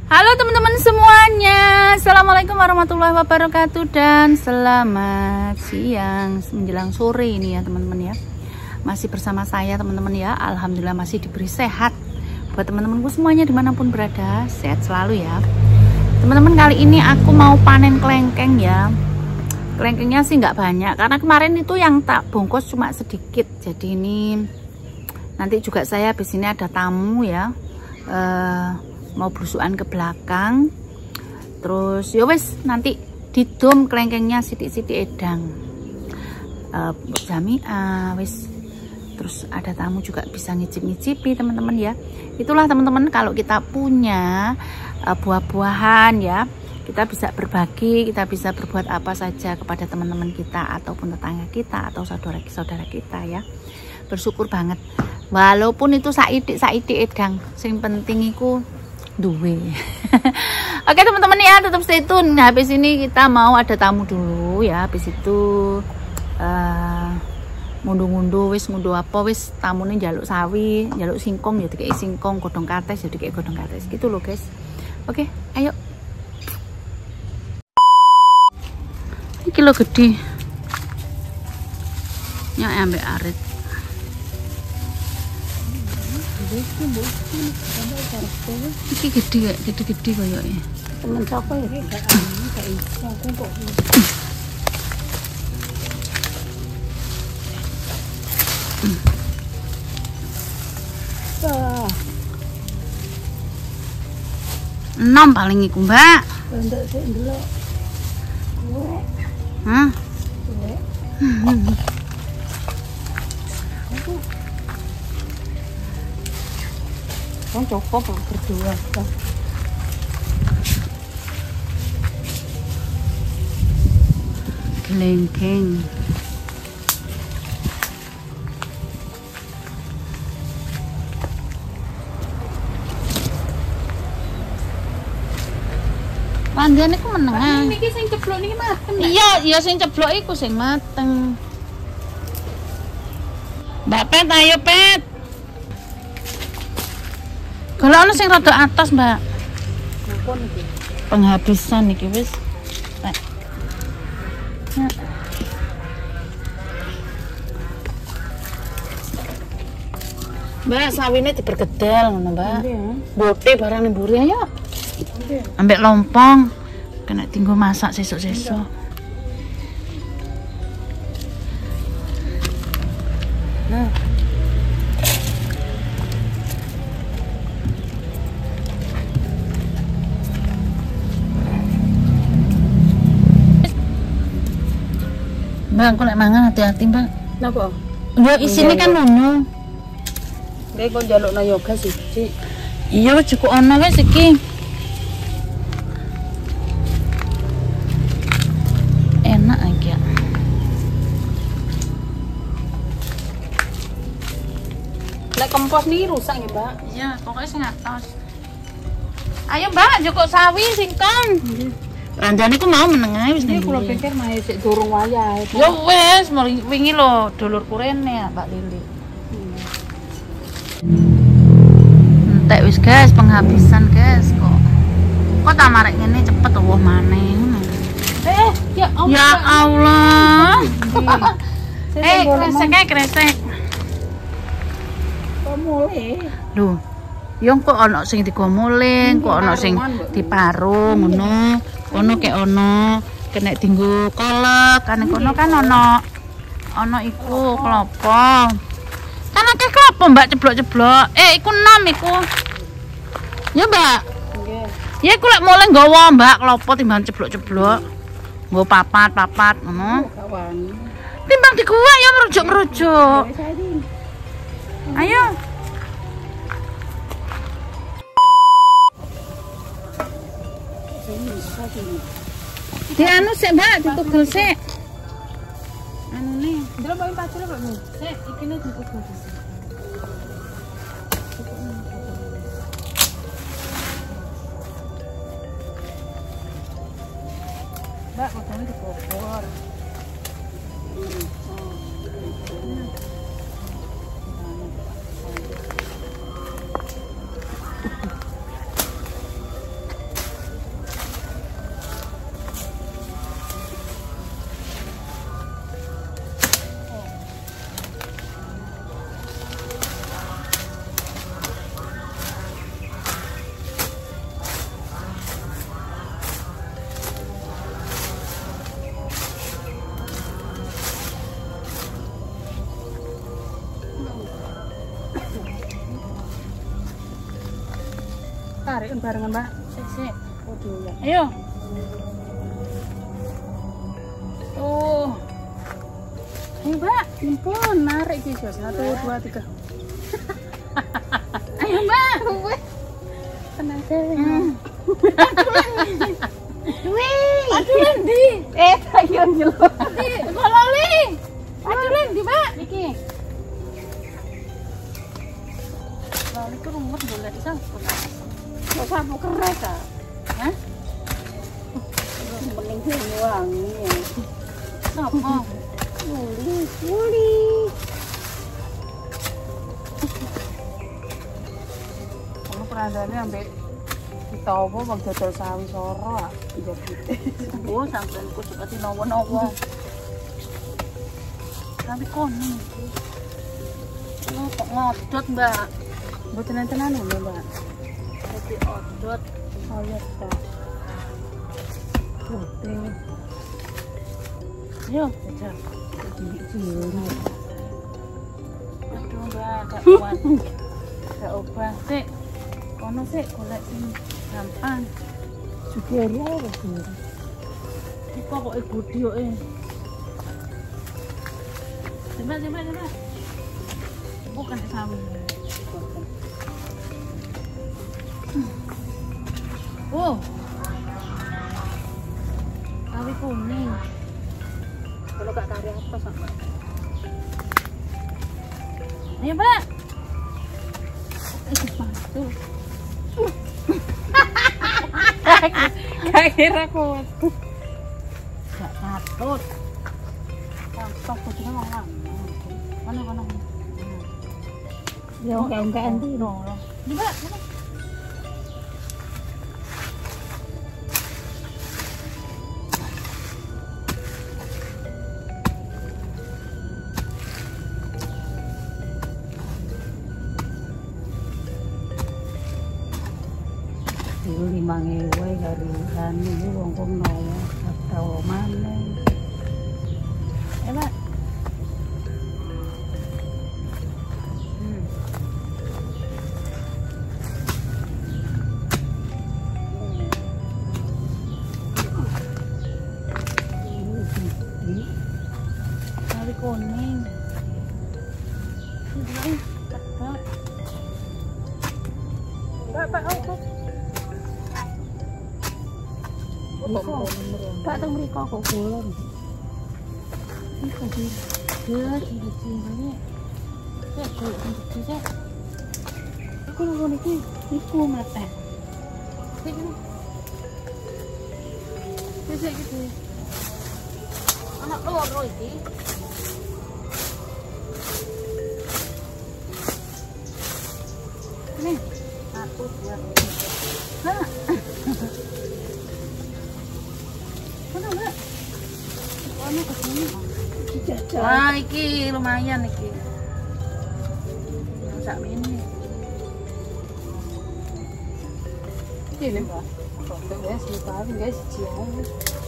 Halo teman-teman semuanya, assalamualaikum warahmatullahi wabarakatuh dan selamat siang menjelang sore ini ya teman-teman ya. Masih bersama saya teman-teman ya, alhamdulillah masih diberi sehat. Buat teman-temanku semuanya dimanapun berada, sehat selalu ya teman-teman. Kali ini aku mau panen kelengkeng ya. Kelengkengnya sih nggak banyak karena kemarin itu yang tak bungkus cuma sedikit. Jadi ini nanti juga saya habis ini ada tamu ya, mau belusukan ke belakang. Terus ya wes nanti didom kelengkengnya sidik-sidik edang jamiah wes. Terus ada tamu juga bisa ngicip-ngicipi teman-teman ya. Itulah teman-teman, kalau kita punya buah-buahan ya, kita bisa berbagi, kita bisa berbuat apa saja kepada teman-teman kita ataupun tetangga kita atau saudara-saudara kita ya. Bersyukur banget. Walaupun itu saidik edang, sing penting iku duwe. Oke teman-teman ya, tetap stay tune. Nah, habis ini kita mau ada tamu dulu ya. Habis itu ngunduh-ngunduh wis ngunduh apa wis, tamune njaluk sawi, njaluk singkong ya dikei singkong, godhong kates ya dikei godhong kates gitu loh guys. Oke, ayo. Iki lho gede. Nyok ambek arit. Iki gede koyoke. Temen sapa ya gak iso aku kok. Enam paling iku, Mbak. Ndek sik ndelok. Hah? Kan cukup berdua. Kelengkeng. Pandian iku meneng. Niki sing ceblok niki mateng. Iya, sing ceblok iku sing mateng. Mbak Pet, ayo Pet. Kalau ana sing rada atas, Mbak. Ngapun iki? Penghabisan iki wis. Mbak, sawine diperkedel ngono, Mbak. Bote barang ning mburi ayo. Ambek lompong. Kena tinggal masak sesuk-sesuk. Nah. Mbak, aku lek mangan hati-hati, Mbak. Napa? Yo isine kan ngono. Nek kok njalukna yoga siji. Iya, cukup ono wis iki. Enak iki ya. Nek kompos niki rusak nggih, Mbak. Iya, pokoknya sing atas. Ayo, Mbak, jukuk sawi singkong. Nggih. Ranjane ku mau meneng ae wis Niki ning. kula pikir mae sik durung wayahe. Ya wis, wingi lho dulurku rene Mbak Lili. Entek wis guys, penghabisan guys kok. Kok tak marek ngene cepet wah maneh. Ya Allah. Ya Allah. Kresek. Kok mulai? Lho. Yo kok ana sing digomuling, kok ana sing diparung ngono. Kono kek ono kena dinggo kolek, kan kono kan ono iku klopo. Kan akeh klopo Mbak ceblok-ceblok. Iku 6 iku. Ya, Mbak. Nggih. Ya iku lek mulai nggawa Mbak klopo timbang ceblok-ceblok. Nggo papat ngono. Gak wani. Timbang dikuwak ya merujuk-merujuk. Ayo. Di anu sik Mbak, ditugel sik. Anune, Ndelok bae pacul kok. sik iki ne ditugel sik. Mbak, kodone dibobor. tarik kan barengan, Mbak. Sik. Waduh ya. Ayo. Tuh. Ayo, Mbak. Impun narik iki, 1 2 3. Ayo, Mbak. Tenaga. Wih. Aduh, ndi? Ayo njelo. Di, kololi. Aduh, ndi, Mbak? Iki. Kololi ku rumet boleh disampur. Kok sapu keras ah? Hah? Mending sing wangi. Sopo? Muli. Ono perandane ambek ditowo wong dodol sawi soro ah. Oh, sampean ku suka dinowo-nowo. Tapi kono. Kok ngodot, Mbak? Mboten enten anu lho, Mbak. Dadi odot. Saya ta. Putih. Ayo, Jajal. Cilik-cilik. aduh, Mbak, gak kuat. Gak obah sik. Kono sik golek sing gampang. Sugere apa sih? Iki pokoke budi kok e. Coba. Bukan sawi. Oh. Sawi kuning. Kalau gak kari apa sama? Ayo, Mbak. Sepatu. Gak kira kuat. Gak patut. Tampak putihnya mana? Mana. Ya enggak enti no. Mbak. Itu 5.000 harian ini wong kono atau mana? Mbak. Sawi kuning. Ini pedot. Pak, apa? Pak teng mriko kok bolon. Iki di banyak. Ya, golek sing gede. Aku nang iki iku mate. Sik gitu. Anak loro iki. Nih, 1 2 3. Nah. Mana, Mbak? Ono kesini. Jajal. Wah, iki lumayan iki. Yang sak ini. Ini Mbak. Kok guys, lupa guys, cium.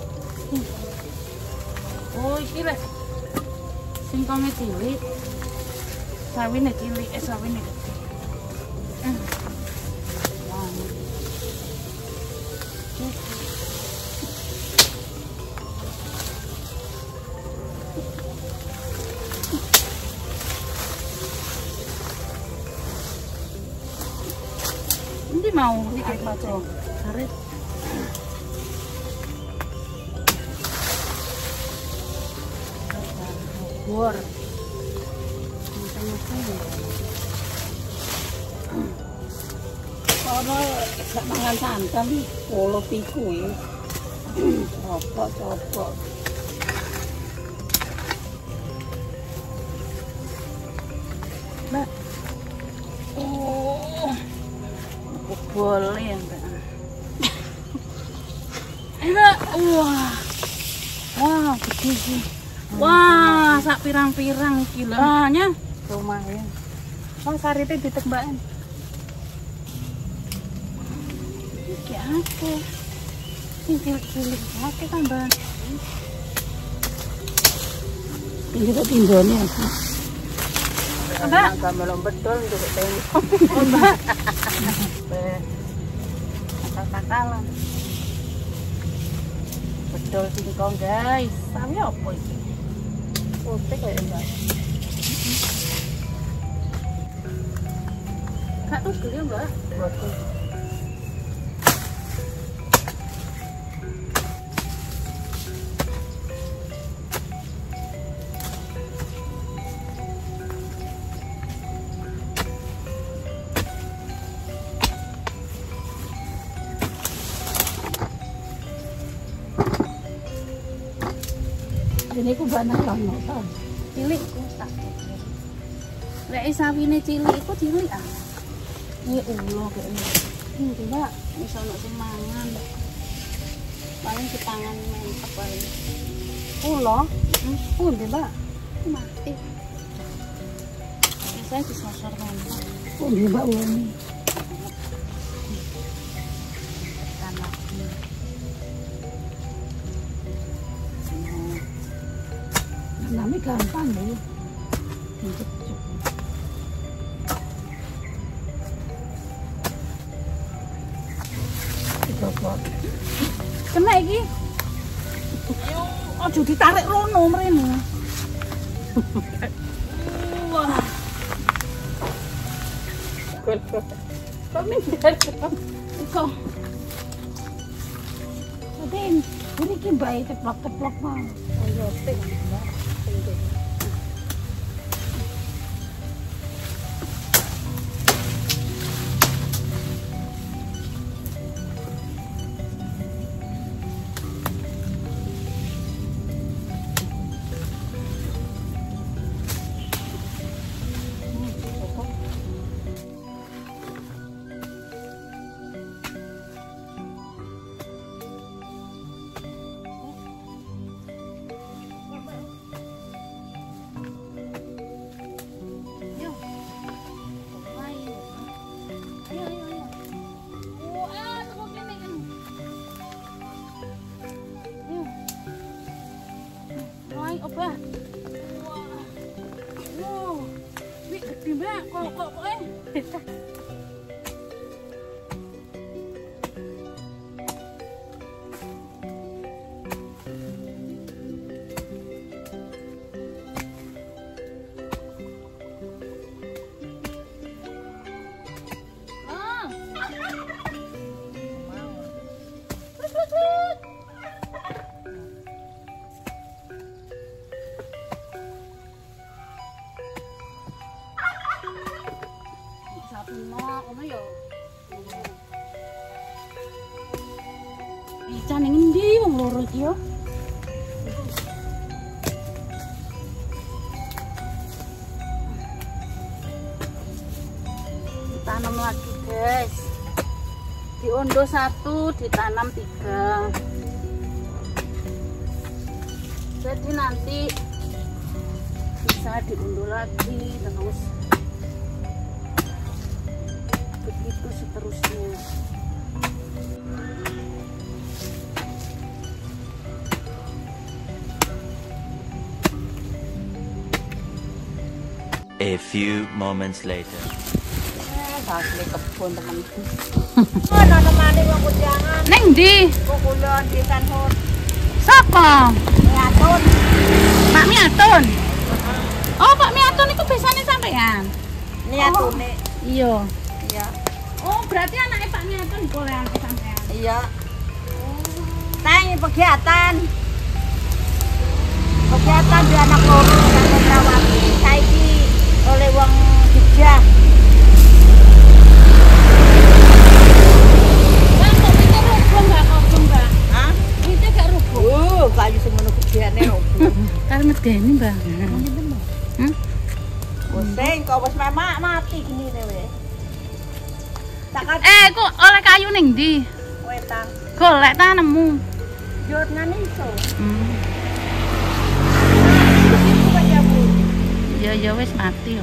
Oh, iki lek singkonge cilik. Sawine cilik, sawine gede. Ini mau iki macam karet. Bor. Ono sak mangan santan polo piku iki. Copok. Mbak. Oh. Boleh ya, Mbak. Mbak. Wah, gede sih. Wah, sak pirang-pirang iki lho. Nya Lumayan. Oh, sarite ditembakan. iki apa? Sing cilik-cilik akeh kan, Mbak. Ini kok tindone aku. Mbak, Agak melom betul untuk tengok. Mbak. takalan. Bedol singkong guys. Sawi apa iki? Putih kayak enggak. Kak terus gede Mbak? Betul. Ini ku banyak lama tau. Cilik ku tak. Lek sawine cilik iku cilik ah. Ini ulo kayaknya. Ini Mbak, iso ono semangan. Paling dipangan mentek paling. Ulo? Pundi, Mbak? Mati. Biasanya disosor mentek. Pundi, Mbak, ulone? Tekan lagi. Namanya gampang ya. Kena iki. Ayo, ojo ditarik rono mrene. Wah. Kok mikir iso. Tapi ini ki bae teplok-teplok mah. Oh iya, ping, Mbak. Oba. Wah. Wow. Wih, gede Mbak. Kok ican ning endi wong loro iki yo? Tanam lagi, guys. Diondo 1, ditanam 3. Jadi nanti bisa diunduh lagi terus. Begitu seterusnya. A few moments later. Asli kebun temanku. Ono nemane wong kujangan. Neng ndi? Kulon di Sanhut. Sapa? Miatun. Pak Miatun. Oh, Pak Miatun itu biasanya sampean. Miatune. Iya. Iya. Oh, berarti anaknya Pak Miatun dikolean sampean. Iya. Tanya kegiatan. Kegiatan di anak loro yang merawat. Saiki oleh wong Jogja. Bang, kok itu rubuh enggak kobong, Mbak? Hah? Itu gak rubuh. Kayu semono gedeane opo. Kan medeni, Mbak. Hmm? Sing kok wis memak mati gini dhewe. Takat Kok oleh kayu ning ndi? wetan. Golek ta nemu. Yo nang iso. Ya wis mati yo.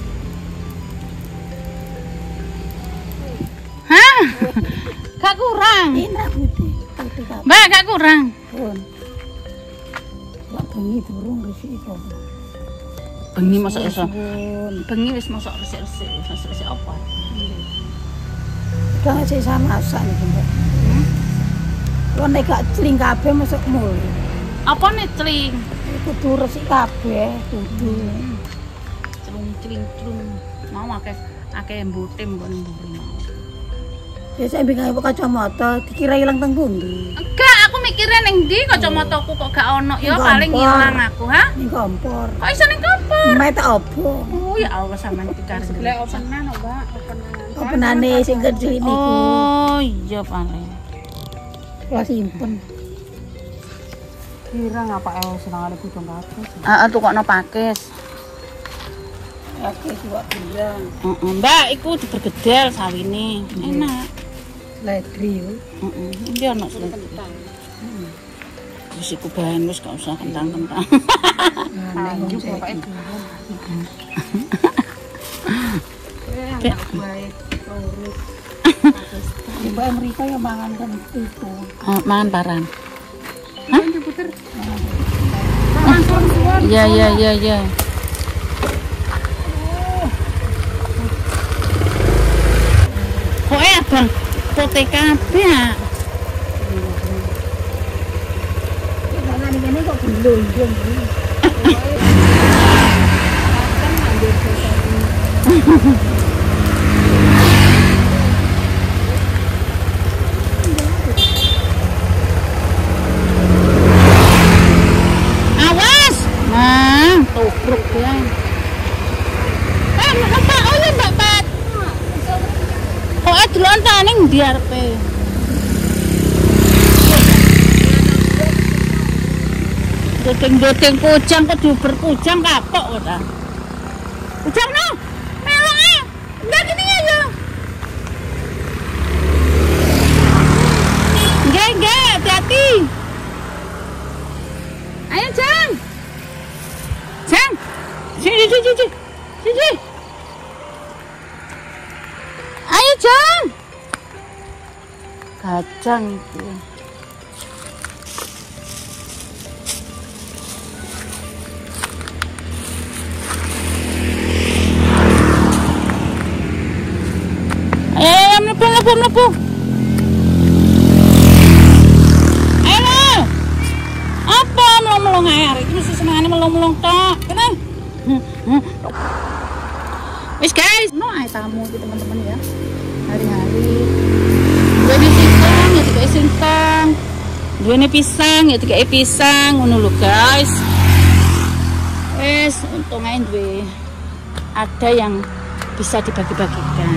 Hah? Gak kurang. Enak putih. Mbak, gak kurang. Pun. Wak bengi durung resik kok. Bengi mosok iso. Bengi wis mosok resik-resik apa? Bang sih sama masak nih Mbak. Lo nek gak celing kabeh masuk mul. Apa nih celing? Kudu resik kabeh, kudu. Celung. Mau akeh embute mbok mburi. Ya saya bingung kok kacamata dikira ilang teng pundi. Enggak, aku mikirnya ning ndi kacamataku kok gak ono ya paling ilang aku, ha? Ning kompor. Kok iso ning kompor? Met opo? Oh ya Allah sampean pikir. Lek openan Mbak, Openane sing kecil niku. Oh iya paling. Kula simpen. kira ngapa senengane budong kabeh. Heeh, tukokno pakis. Oke, juga bilang. Mbak, iku dipergedel sawine. Enak. Ledri yo. Iki ono seledri. Wis iku bahan wis gak usah kentang-kentang. Lanjut pokoke Mbak Amerika ya mangan kan itu. Mangan paran. Hah? Iya. Kok abang pote kabeh ya? Mangan ini kok belum. Awas! Nah, tubruk ya. Mbak, oh ya Mbak Pat. Kok delon ta ning ndi arepe? Dodeng kujang kudu berkujang kapok kok ta. Kujang no. Melok ah. Ndak gini aja. Nggih, hati-hati. Ayo, Jang. Sini. Ayo, Jang. Kacang itu. Ayo, mlebu. Ayo. Apa melong-melong air? Iki mesti senengane melong-melong tok. Kene. Wis guys, no ae tamu iki teman-teman ya. Hari-hari. Duweni singkong ya dikei singkong. Duweni pisang ya dikei pisang ngono lho guys. Wis untung ae duwe ada yang bisa dibagi-bagikan.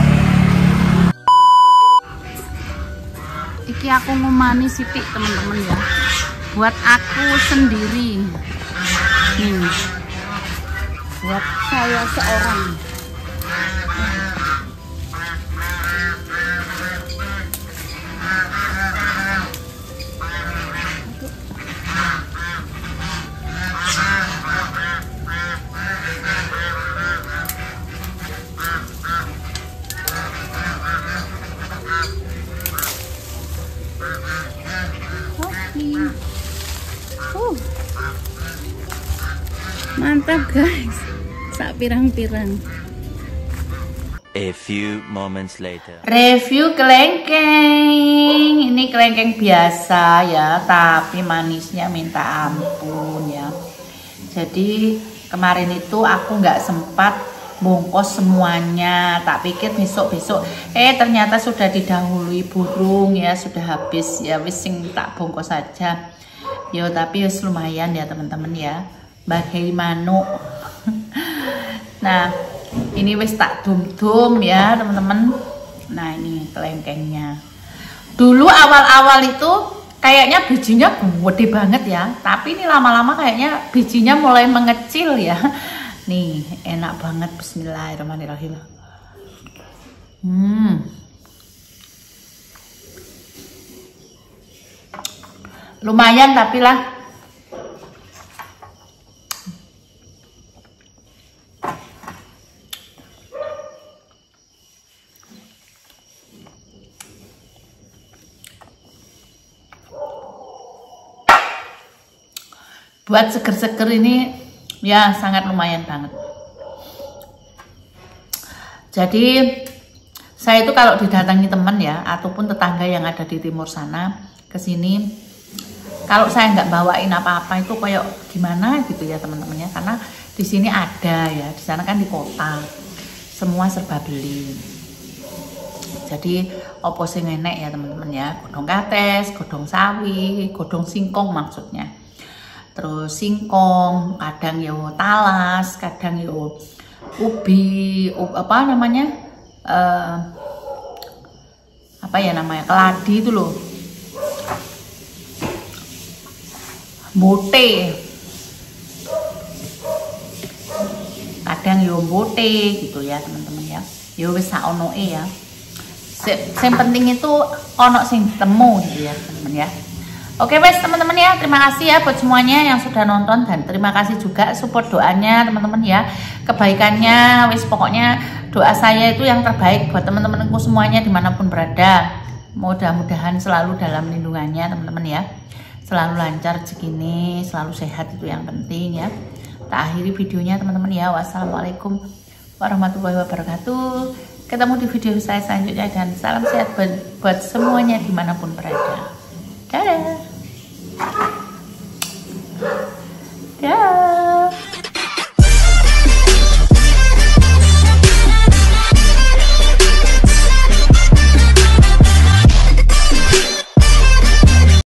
Iki aku ngumani sithik teman-teman ya. Buat aku sendiri. Buat saya seorang. Mantap guys, sak pirang-pirang. A few moments later. Review kelengkeng. Ini kelengkeng biasa ya, tapi manisnya minta ampun ya. Jadi kemarin itu aku nggak sempat bungkus semuanya, tak pikir besok-besok. Ternyata sudah didahului burung ya, sudah habis ya. Wis sing tak bungkus saja. Yo tapi wis lumayan ya teman-teman ya. Bagai manuk. Nah, ini wis tak dum-dum ya teman-teman. Nah, ini kelengkengnya. Dulu awal-awal itu kayaknya bijinya gede banget ya, tapi ini lama-lama kayaknya bijinya mulai mengecil ya. Nih, enak banget. Bismillahirrahmanirrahim. Lumayan tapi lah. Buat seger-seger ini ya sangat lumayan banget. Jadi Saya itu kalau didatangi teman ya, ataupun tetangga yang ada di timur sana ke sini, kalau saya nggak bawain apa-apa itu kayak gimana gitu ya teman-teman ya, karena di sini ada ya, di sana kan di kota, semua serba beli. Jadi opo sing enek ya teman-teman ya, godhong kates, godhong sawi, godhong singkong maksudnya. Terus singkong, kadang yo talas, kadang yo ubi, apa namanya? Apa ya namanya, keladi itu loh, bote, kadang yo bote gitu ya teman-teman ya. Yo wis sak onoe ya. Yang penting itu ono sing temu gitu ya teman-teman ya. Oke wes teman-teman ya, terima kasih ya buat semuanya yang sudah nonton, dan terima kasih juga support doanya teman-teman ya, kebaikannya, wes pokoknya doa saya itu yang terbaik buat teman-temanku semuanya dimanapun berada. Mudah-mudahan selalu dalam lindungannya teman-teman ya, selalu lancar rezeki, selalu sehat, itu yang penting ya. Kita akhiri videonya teman-teman ya. Wassalamualaikum warahmatullahi wabarakatuh. Ketemu di video saya selanjutnya, dan salam sehat buat semuanya dimanapun berada. Dadah.